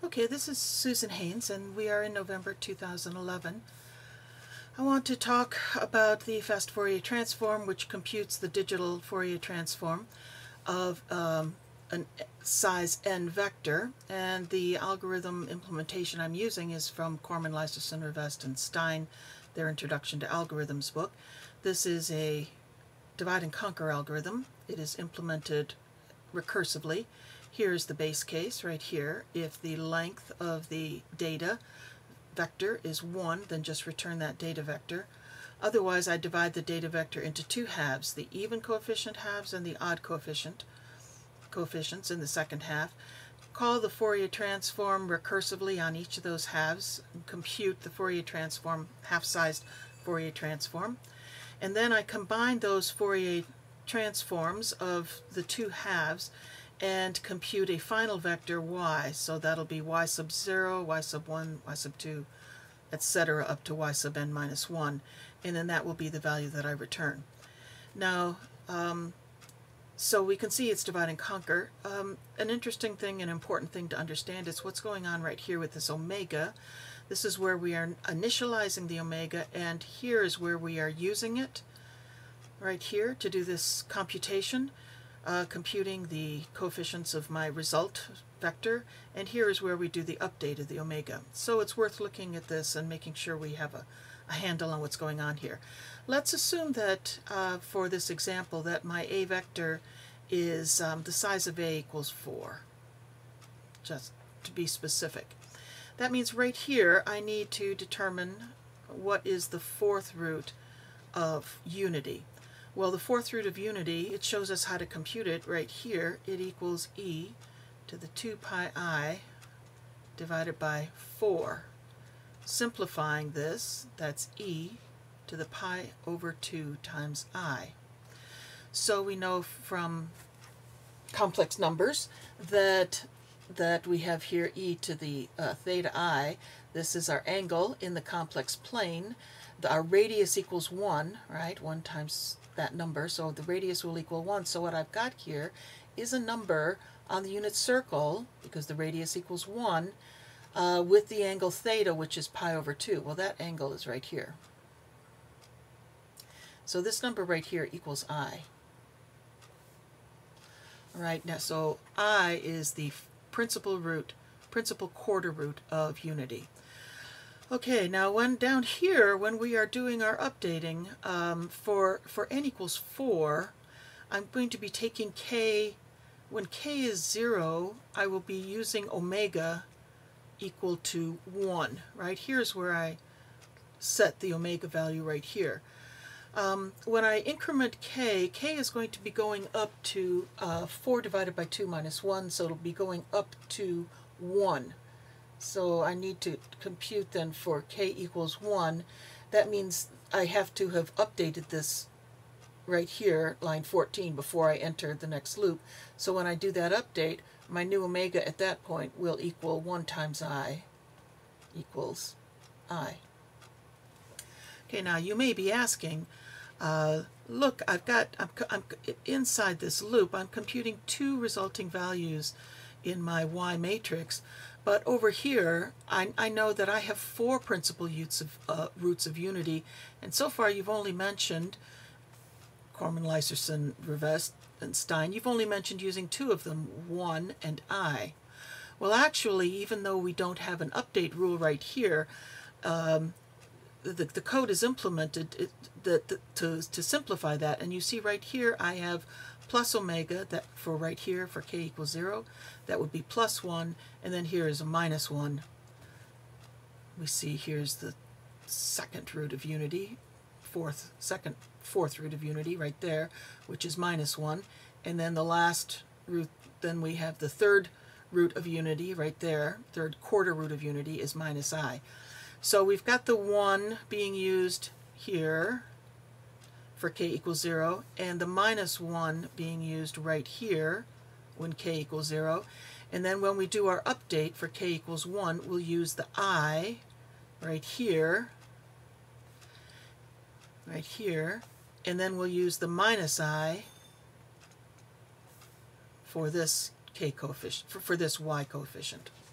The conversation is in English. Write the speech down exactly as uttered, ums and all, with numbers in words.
Okay, this is Susan Haynes, and we are in November two thousand eleven. I want to talk about the fast Fourier transform, which computes the digital Fourier transform of um, a size n vector, and the algorithm implementation I'm using is from Corman, Lyserson, Rivest, and Stein, their Introduction to Algorithms book. This is a divide and conquer algorithm. It is implemented recursively. Here's the base case right here. If the length of the data vector is one, then just return that data vector. Otherwise, I divide the data vector into two halves, the even coefficient halves and the odd coefficient coefficients in the second half. Call the Fourier transform recursively on each of those halves, and compute the Fourier transform, half-sized Fourier transform. And then I combine those Fourier transforms of the two halves and compute a final vector y. So that'll be y sub zero, y sub one, y sub two, et cetera up to y sub n minus one. And then that will be the value that I return. Now, um, so we can see it's divide and conquer. Um, an interesting thing, an important thing to understand is what's going on right here with this omega. This is where we are initializing the omega, and here is where we are using it, right here, to do this computation. Uh, computing the coefficients of my result vector, and here is where we do the update of the omega. So it's worth looking at this and making sure we have a, a handle on what's going on here. Let's assume that uh, for this example that my a vector is um, the size of a equals four, just to be specific. That means right here I need to determine what is the fourth root of unity. Well, the fourth root of unity, it shows us how to compute it right here. It equals e to the two pi I divided by four. Simplifying this, that's e to the pi over two times I. So we know from complex numbers that that we have here e to the uh, theta I. This is our angle in the complex plane. The, our radius equals one, right? one times that number, so the radius will equal one. So what I've got here is a number on the unit circle, because the radius equals one, uh, with the angle theta, which is pi over two. Well, that angle is right here. So this number right here equals I. All right, now so I is the principal root, principal quarter root of unity. Okay, now when down here, when we are doing our updating, um, for, for n equals four, I'm going to be taking k, when k is zero, I will be using omega equal to one. Right here's where I set the omega value right here. Um, when I increment k, k is going to be going up to uh, four divided by two minus one, so it'll be going up to one. So I need to compute then for k equals one. That means I have to have updated this right here, line fourteen, before I enter the next loop. So when I do that update, my new omega at that point will equal one times I equals I. Okay, now you may be asking, uh, look, I've got, I'm, I'm inside this loop, I'm computing two resulting values in my Y matrix. But over here, I, I know that I have four principal roots of, uh, roots of unity, and so far you've only mentioned Corman, Lyserson, Rivest, and Stein. You've only mentioned using two of them, one and I. Well, actually, even though we don't have an update rule right here, um, the, the code is implemented it, the, the, to, to simplify that, and you see right here I have plus omega, that for right here, for k equals zero, that would be plus one, and then here is a minus one. We see here's the second root of unity, fourth, second, fourth root of unity right there, which is minus one, and then the last root, then we have the third root of unity right there, third quarter root of unity is minus I. So we've got the one being used here for k equals zero, and the minus one being used right here when k equals zero. And then when we do our update for k equals one, we'll use the I right here, right here, and then we'll use the minus I for this k coefficient, for, for this y coefficient.